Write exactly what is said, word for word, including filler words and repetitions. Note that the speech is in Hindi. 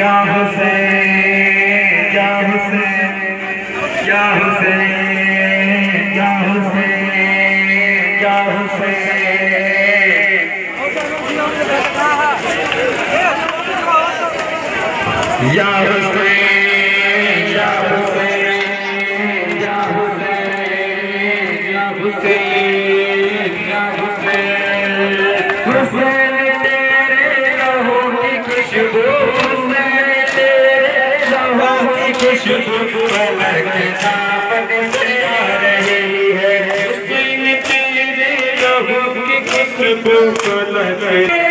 या हुसैन या हुसैन या हुसैन या हुसैन या हुसैन या हुसैन या हुसैन या हुसैन या हुसैन या हुसैन हुसैन तेरे लहू की खुशबू हुसैन तेरे लहू की खुशबू पलक दामन से आ रही है हुसैन तेरे लहू की खुशबू पलक